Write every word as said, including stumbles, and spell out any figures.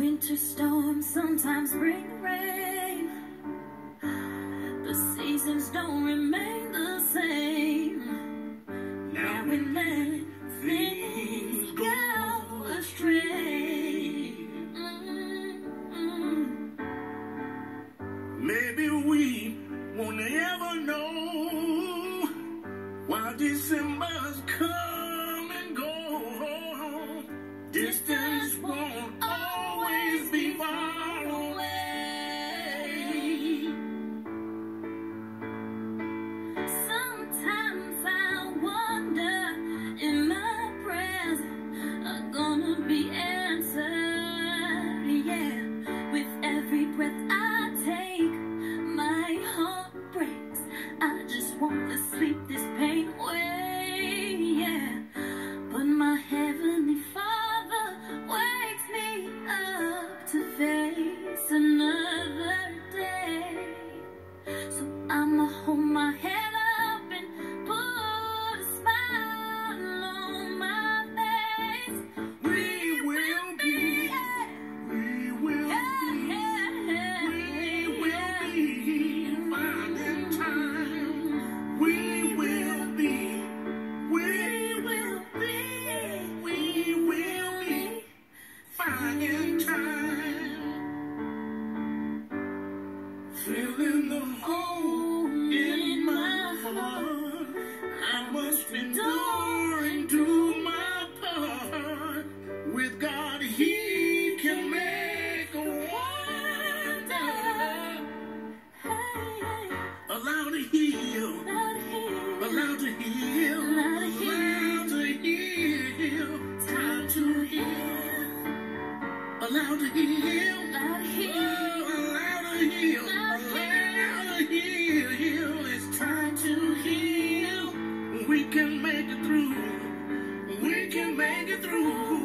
Winter storms sometimes bring rain. The seasons don't remain the same. Now we let things go astray. Mm-hmm. Maybe we won't ever know why December's come and go. Distance won't always be far away. Sometimes I wonder if my prayers are gonna be answered. Yeah, with every breath I take, my heart breaks. I just want to sleep this pain away. Yeah, but my heavenly Father wakes me up to face another day. So I'ma hold my head up and put a smile on my face. We will be, we will be, we will be finding time. We will be, we will be, we will be finding time. Feeling the hole in my heart. I must endure and do my part. With God, He can make a wonder. Allow to heal, allow to heal, allow to heal, time to heal. Allow to heal, allow to heal, allow to heal, allow to heal. It's time to heal. We can make it through. We can make it through.